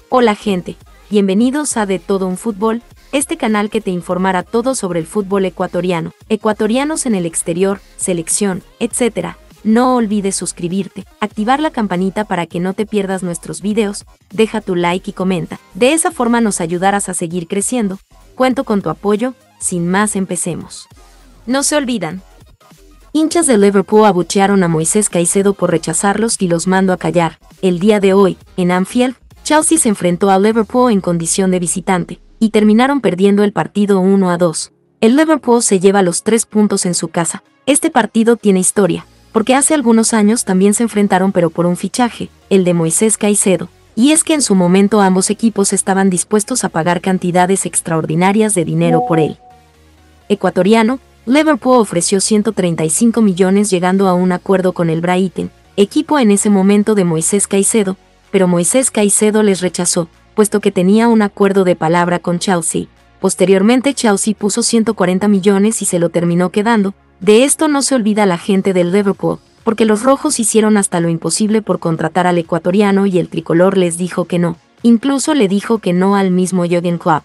Hola gente, bienvenidos a De Todo un Fútbol, este canal que te informará todo sobre el fútbol ecuatoriano, ecuatorianos en el exterior, selección, etc. No olvides suscribirte, activar la campanita para que no te pierdas nuestros videos, deja tu like y comenta. De esa forma nos ayudarás a seguir creciendo. Cuento con tu apoyo, sin más empecemos. No se olvidan. Hinchas de Liverpool abuchearon a Moisés Caicedo por rechazarlos y los mandó a callar. El día de hoy, en Anfield, Chelsea se enfrentó a Liverpool en condición de visitante, y terminaron perdiendo el partido 1-2. El Liverpool se lleva los 3 puntos en su casa. Este partido tiene historia, porque hace algunos años también se enfrentaron pero por un fichaje, el de Moisés Caicedo. Y es que en su momento ambos equipos estaban dispuestos a pagar cantidades extraordinarias de dinero por él. Ecuatoriano, Liverpool ofreció 135 millones llegando a un acuerdo con el Brighton, equipo en ese momento de Moisés Caicedo, pero Moisés Caicedo les rechazó, puesto que tenía un acuerdo de palabra con Chelsea. Posteriormente Chelsea puso 140 millones y se lo terminó quedando. De esto no se olvida la gente del Liverpool, porque los rojos hicieron hasta lo imposible por contratar al ecuatoriano y el tricolor les dijo que no, incluso le dijo que no al mismo Jürgen Klopp.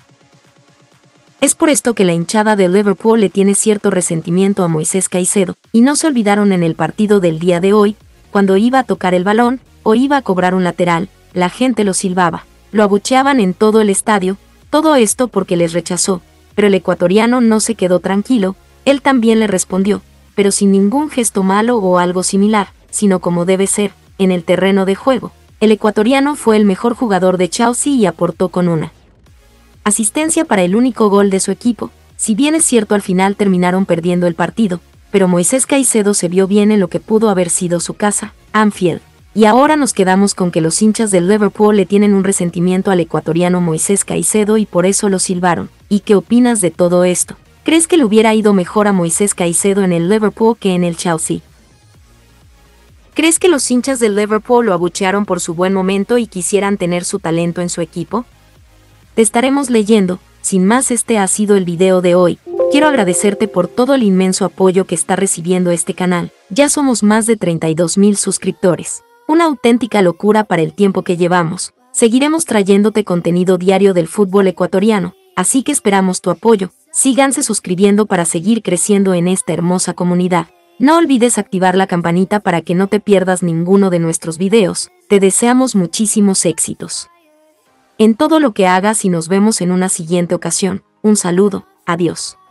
Es por esto que la hinchada de Liverpool le tiene cierto resentimiento a Moisés Caicedo, y no se olvidaron en el partido del día de hoy, cuando iba a tocar el balón, o iba a cobrar un lateral, la gente lo silbaba, lo abucheaban en todo el estadio, todo esto porque les rechazó, pero el ecuatoriano no se quedó tranquilo, él también le respondió, pero sin ningún gesto malo o algo similar, sino como debe ser, en el terreno de juego. El ecuatoriano fue el mejor jugador de Chelsea y aportó con una asistencia para el único gol de su equipo. Si bien es cierto al final terminaron perdiendo el partido, pero Moisés Caicedo se vio bien en lo que pudo haber sido su casa, Anfield. Y ahora nos quedamos con que los hinchas del Liverpool le tienen un resentimiento al ecuatoriano Moisés Caicedo y por eso lo silbaron. ¿Y qué opinas de todo esto? ¿Crees que le hubiera ido mejor a Moisés Caicedo en el Liverpool que en el Chelsea? ¿Crees que los hinchas del Liverpool lo abuchearon por su buen momento y quisieran tener su talento en su equipo? Te estaremos leyendo. Sin más, este ha sido el video de hoy. Quiero agradecerte por todo el inmenso apoyo que está recibiendo este canal. Ya somos más de 32,000 suscriptores. Una auténtica locura para el tiempo que llevamos. Seguiremos trayéndote contenido diario del fútbol ecuatoriano, así que esperamos tu apoyo. Síganse suscribiendo para seguir creciendo en esta hermosa comunidad. No olvides activar la campanita para que no te pierdas ninguno de nuestros videos. Te deseamos muchísimos éxitos en todo lo que hagas y nos vemos en una siguiente ocasión. Un saludo, adiós.